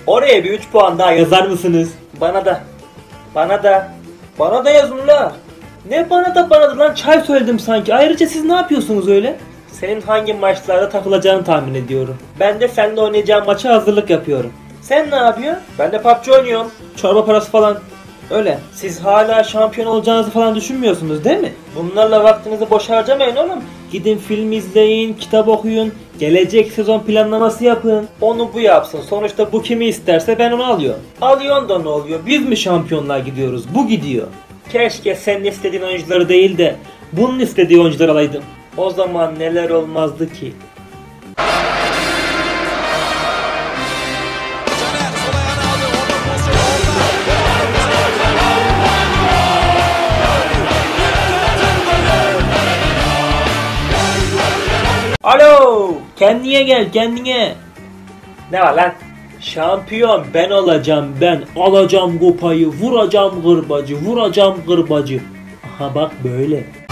Oraya bir 3 puan daha yazar mısınız? Bana da. Bana da. Bana da yazın la. Ne bana da lan, çay söyledim sanki. Ayrıca siz ne yapıyorsunuz öyle? Senin hangi maçlarda takılacağını tahmin ediyorum. Ben de seninle oynayacağım maça hazırlık yapıyorum. Sen ne yapıyorsun? Ben de PUBG oynuyorum. Çorba parası falan. Öyle. Siz hala şampiyon olacağınızı falan düşünmüyorsunuz değil mi? Bunlarla vaktinizi boş harcamayın oğlum. Gidin film izleyin, kitap okuyun, gelecek sezon planlaması yapın. Onu bu yapsın. Sonuçta bu kimi isterse ben onu alıyorum. Alıyorsun da ne oluyor? Biz mi şampiyonluğa gidiyoruz? Bu gidiyor. Keşke senin istediğin oyuncuları değil de bunun istediği oyuncuları alaydım. O zaman neler olmazdı ki? Alo! Kendine gel, kendine. Ne var lan? Şampiyon ben olacağım ben. Alacağım kupayı, vuracağım gırbacı, vuracağım gırbacı. Aha bak böyle.